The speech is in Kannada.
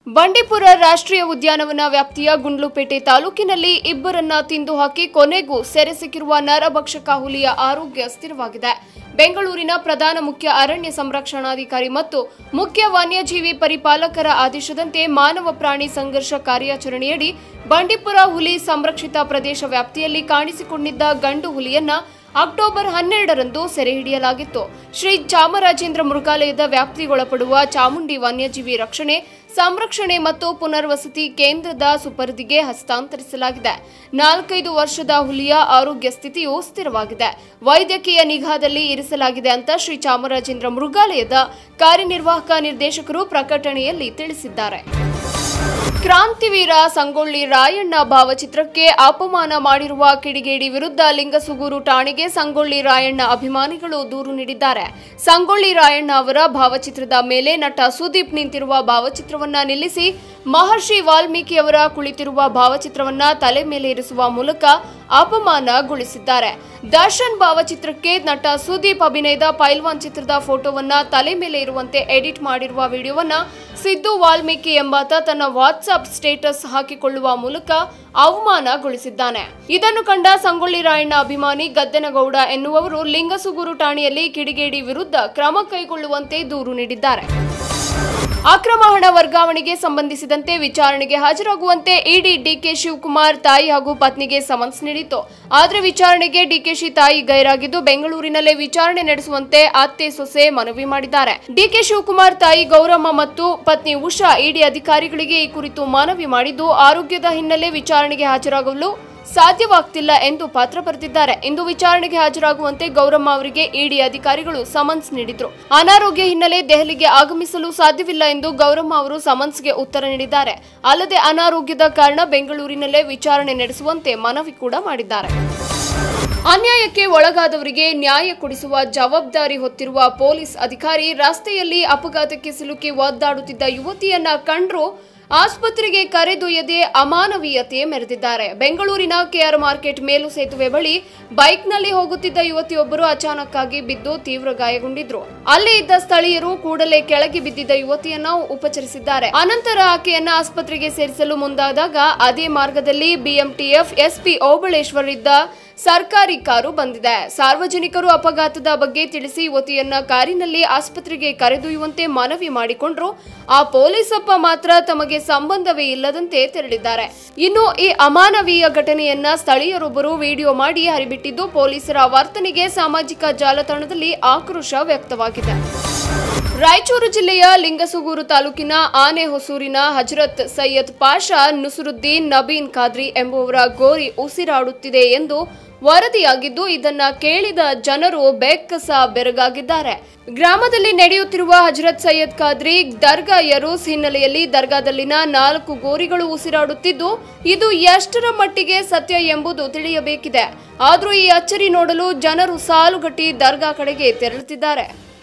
ಬಂಡೀಪುರ ರಾಷ್ಟ್ರೀಯ ಉದ್ಯಾನವನ ವ್ಯಾಪ್ತಿಯ ಗುಂಡ್ಲುಪೇಟೆ ತಾಲೂಕಿನಲ್ಲಿ ಇಬ್ಬರನ್ನ ತಿಂದು ಹಾಕಿ ಕೊನೆಗೂ ಸೆರೆ ಸಿಕ್ಕಿರುವ ನರಭಕ್ಷಕ ಹುಲಿಯ ಆರೋಗ್ಯ ಸ್ಥಿರವಾಗಿದೆ. ಬೆಂಗಳೂರಿನ ಪ್ರಧಾನ ಮುಖ್ಯ ಅರಣ್ಯ ಸಂರಕ್ಷಣಾಧಿಕಾರಿ ಮತ್ತು ಮುಖ್ಯ ವನ್ಯಜೀವಿ ಪರಿಪಾಲಕರ ಆದೇಶದಂತೆ ಮಾನವ ಪ್ರಾಣಿ ಸಂಘರ್ಷ ಕಾರ್ಯಾಚರಣೆಯಡಿ ಬಂಡೀಪುರ ಹುಲಿ ಸಂರಕ್ಷಿತ ಪ್ರದೇಶ ವ್ಯಾಪ್ತಿಯಲ್ಲಿ ಕಾಣಿಸಿಕೊಂಡಿದ್ದ ಗಂಡು ಹುಲಿಯನ್ನ ಅಕ್ಟೋಬರ್ 12ರಂದು ಸೆರೆ ಹಿಡಿಯಲಾಗಿತ್ತು. ಶ್ರೀ ಚಾಮರಾಜೇಂದ್ರ ಮೃಗಾಲಯದ ವ್ಯಾಪ್ತಿಗೊಳಪಡುವ ಚಾಮುಂಡಿ ವನ್ಯಜೀವಿ ರಕ್ಷಣೆ, ಸಂರಕ್ಷಣೆ ಮತ್ತು ಪುನರ್ವಸತಿ ಕೇಂದ್ರದ ಸುಪರ್ದಿಗೆ ಹಸ್ತಾಂತರಿಸಲಾಗಿದೆ. 4-5 ವರ್ಷದ ಹುಲಿಯ ಆರೋಗ್ಯ ಸ್ಥಿತಿಯು ಸ್ಥಿರವಾಗಿದೆ. ವೈದ್ಯಕೀಯ ನಿಗಾದಲ್ಲಿ ಇರಿಸಲಾಗಿದೆ ಅಂತ ಶ್ರೀ ಚಾಮರಾಜೇಂದ್ರ ಮೃಗಾಲಯದ ಕಾರ್ಯನಿರ್ವಾಹಕ ನಿರ್ದೇಶಕರು ಪ್ರಕಟಣೆಯಲ್ಲಿ ತಿಳಿಸಿದ್ದಾರೆ. ಕ್ರಾಂತಿವೀರ ಸಂಗೊಳ್ಳಿ ರಾಯಣ್ಣ ಭಾವಚಿತ್ರಕ್ಕೆ ಅಪಮಾನ ಮಾಡಿರುವ ಕಿಡಿಗೇಡಿ ವಿರುದ್ಧ ಲಿಂಗಸುಗೂರು ಠಾಣೆಗೆ ಸಂಗೊಳ್ಳಿ ರಾಯಣ್ಣ ಅಭಿಮಾನಿಗಳು ದೂರು ನೀಡಿದ್ದಾರೆ. ಸಂಗೊಳ್ಳಿ ರಾಯಣ್ಣ ಅವರ ಭಾವಚಿತ್ರದ ಮೇಲೆ ನಟ ಸುದೀಪ್ ನಿಂತಿರುವ ಭಾವಚಿತ್ರವನ್ನ ನಿಲ್ಲಿಸಿ ಮಹರ್ಷಿ ವಾಲ್ಮೀಕಿ ಅವರ ಕುಳಿತಿರುವ ಭಾವಚಿತ್ರವನ್ನ ತಲೆ ಮೇಲೆ ಇರಿಸುವ ಮೂಲಕ ಅಪಮಾನಗೊಳಿಸಿದ್ದಾರೆ. ದರ್ಶನ್ ಭಾವಚಿತ್ರಕ್ಕೆ ನಟ ಸುದೀಪ್ ಅಭಿನಯದ ಪೈಲ್ವಾನ್ ಚಿತ್ರದ ಫೋಟೋವನ್ನ ತಲೆ ಮೇಲೆ ಇರುವಂತೆ ಎಡಿಟ್ ಮಾಡಿರುವ ವಿಡಿಯೋವನ್ನ ಸಿದ್ದು ವಾಲ್ಮೀಕಿ ಎಂಬಾತ ತನ್ನ ವಾಟ್ಸ್ಆಪ್ ಸ್ಟೇಟಸ್ ಹಾಕಿಕೊಳ್ಳುವ ಮೂಲಕ ಅವಮಾನಗೊಳಿಸಿದ್ದಾನೆ. ಇದನ್ನು ಕಂಡ ಸಂಗೊಳ್ಳಿ ರಾಯಣ್ಣ ಅಭಿಮಾನಿ ಗದ್ದೆನಗೌಡ ಎನ್ನುವವರು ಲಿಂಗಸುಗೂರು ಠಾಣೆಯಲ್ಲಿ ಕಿಡಿಗೇಡಿ ವಿರುದ್ಧ ಕ್ರಮ ಕೈಗೊಳ್ಳುವಂತೆ ದೂರು ನೀಡಿದ್ದಾರೆ. ಅಕ್ರಮ ಹಣ ವರ್ಗಾವಣೆಗೆ ಸಂಬಂಧಿಸಿದಂತೆ ವಿಚಾರಣೆಗೆ ಹಾಜರಾಗುವಂತೆ ಇಡಿ ಡಿಕೆ ಶಿವಕುಮಾರ್ ತಾಯಿ ಹಾಗೂ ಪತ್ನಿಗೆ ಸಮನ್ಸ್ ನೀಡಿತು. ಆದರೆ ವಿಚಾರಣೆಗೆ ಡಿಕೆಶಿ ತಾಯಿ ಗೈರಾಗಿದ್ದು ಬೆಂಗಳೂರಿನಲ್ಲೇ ವಿಚಾರಣೆ ನಡೆಸುವಂತೆ ಅತ್ತೆ ಸೊಸೆ ಮನವಿ ಮಾಡಿದ್ದಾರೆ. ಡಿಕೆ ಶಿವಕುಮಾರ್ ತಾಯಿ ಗೌರಮ್ಮ ಮತ್ತು ಪತ್ನಿ ಉಷಾ ಇಡಿ ಅಧಿಕಾರಿಗಳಿಗೆ ಈ ಕುರಿತು ಮನವಿ ಮಾಡಿದ್ದು ಆರೋಗ್ಯದ ಹಿನ್ನೆಲೆ ವಿಚಾರಣೆಗೆ ಹಾಜರಾಗಲು ಸಾಧ್ಯವಾಗ್ತಿಲ್ಲ ಎಂದು ಪತ್ರ ಬರೆದಿದ್ದಾರೆ. ಇಂದು ವಿಚಾರಣೆಗೆ ಹಾಜರಾಗುವಂತೆ ಗೌರಮ್ಮ ಅವರಿಗೆ ಇಡಿ ಅಧಿಕಾರಿಗಳು ಸಮನ್ಸ್ ನೀಡಿದ್ರು. ಅನಾರೋಗ್ಯ ಹಿನ್ನೆಲೆ ದೆಹಲಿಗೆ ಆಗಮಿಸಲು ಸಾಧ್ಯವಿಲ್ಲ ಎಂದು ಗೌರಮ್ಮ ಅವರು ಸಮನ್ಸ್ಗೆ ಉತ್ತರ ನೀಡಿದ್ದಾರೆ. ಅಲ್ಲದೆ ಅನಾರೋಗ್ಯದ ಕಾರಣ ಬೆಂಗಳೂರಿನಲ್ಲೇ ವಿಚಾರಣೆ ನಡೆಸುವಂತೆ ಮನವಿ ಕೂಡ ಮಾಡಿದ್ದಾರೆ. ಅನ್ಯಾಯಕ್ಕೆ ಒಳಗಾದವರಿಗೆ ನ್ಯಾಯ ಕೊಡಿಸುವ ಜವಾಬ್ದಾರಿ ಹೊತ್ತಿರುವ ಪೊಲೀಸ್ ಅಧಿಕಾರಿ ರಸ್ತೆಯಲ್ಲಿ ಅಪಘಾತಕ್ಕೆ ಸಿಲುಕಿ ಒದ್ದಾಡುತ್ತಿದ್ದ ಯುವತಿಯನ್ನ ಕಂಡ್ರು ಆಸ್ಪತ್ರೆಗೆ ಕರೆದೊಯ್ಯದೆ ಅಮಾನವೀಯತೆ ಮೆರೆದಿದ್ದಾರೆ. ಬೆಂಗಳೂರಿನ ಕೆಆರ್ ಮಾರ್ಕೆಟ್ ಮೇಲು ಸೇತುವೆ ಬಳಿ ಬೈಕ್ನಲ್ಲಿ ಹೋಗುತ್ತಿದ್ದ ಯುವತಿಯೊಬ್ಬರು ಅಚಾನಕ್ಕಾಗಿ ಬಿದ್ದು ತೀವ್ರ ಗಾಯಗೊಂಡಿದ್ರು. ಅಲ್ಲಿ ಇದ್ದ ಸ್ಥಳೀಯರು ಕೂಡಲೇ ಕೆಳಗೆ ಬಿದ್ದಿದ್ದ ಯುವತಿಯನ್ನ ಉಪಚರಿಸಿದ್ದಾರೆ. ಅನಂತರ ಆಕೆಯನ್ನ ಆಸ್ಪತ್ರೆಗೆ ಸೇರಿಸಲು ಮುಂದಾದಾಗ ಅದೇ ಮಾರ್ಗದಲ್ಲಿ ಬಿಎಂಟಿಎಫ್ ಎಸ್ಪಿ ಓಬಳೇಶ್ವರ್ ಇದ್ದ ಸರ್ಕಾರಿ ಕಾರು ಬಂದಿದೆ. ಸಾರ್ವಜನಿಕರು ಅಪಘಾತದ ಬಗ್ಗೆ ತಿಳಿಸಿ ಯುವತಿಯನ್ನ ಕಾರಿನಲ್ಲಿ ಆಸ್ಪತ್ರೆಗೆ ಕರೆದೊಯ್ಯುವಂತೆ ಮನವಿ ಮಾಡಿಕೊಂಡ್ರು. ಆ ಪೊಲೀಸಪ್ಪ ಮಾತ್ರ ತಮಗೆ ಸಂಬಂಧವೇ ಇಲ್ಲದಂತೆ ತೆರಳಿದ್ದಾರೆ. ಇನ್ನು ಈ ಅಮಾನವೀಯ ಘಟನೆಯನ್ನ ಸ್ಥಳೀಯರೊಬ್ಬರು ವಿಡಿಯೋ ಮಾಡಿ ಹರಿಬಿಟ್ಟಿದ್ದು ಪೊಲೀಸರ ವರ್ತನೆಗೆ ಸಾಮಾಜಿಕ ಜಾಲತಾಣದಲ್ಲಿ ಆಕ್ರೋಶ ವ್ಯಕ್ತವಾಗಿದೆ. ರಾಯಚೂರು ಜಿಲ್ಲೆಯ ಲಿಂಗಸುಗೂರು ತಾಲೂಕಿನ ಆನೆಹೊಸೂರಿನ ಹಜರತ್ ಸೈಯದ್ ಪಾಷಾ ನುಸುರುದ್ದೀನ್ ನಬೀನ್ ಖಾದ್ರಿ ಎಂಬುವರ ಗೋರಿ ಉಸಿರಾಡುತ್ತಿದೆ ಎಂದು ವರದಿಯಾಗಿದ್ದು ಇದನ್ನ ಕೇಳಿದ ಜನರು ಬೆಕ್ಕಸ ಬೆರಗಾಗಿದ್ದಾರೆ. ಗ್ರಾಮದಲ್ಲಿ ನಡೆಯುತ್ತಿರುವ ಹಜರತ್ ಸೈಯದ್ ಖಾದ್ರಿ ದರ್ಗಾ ಯರೂಸ್ ಹಿನ್ನೆಲೆಯಲ್ಲಿ ದರ್ಗಾದಲ್ಲಿನ 4 ಗೋರಿಗಳು ಉಸಿರಾಡುತ್ತಿದ್ದು ಇದು ಎಷ್ಟರ ಮಟ್ಟಿಗೆ ಸತ್ಯ ಎಂಬುದು ತಿಳಿಯಬೇಕಿದೆ. ಆದರೂ ಈ ಅಚ್ಚರಿ ನೋಡಲು ಜನರು ಸಾಲುಗಟ್ಟಿ ದರ್ಗಾ ಕಡೆಗೆ ತೆರಳುತ್ತಿದ್ದಾರೆ.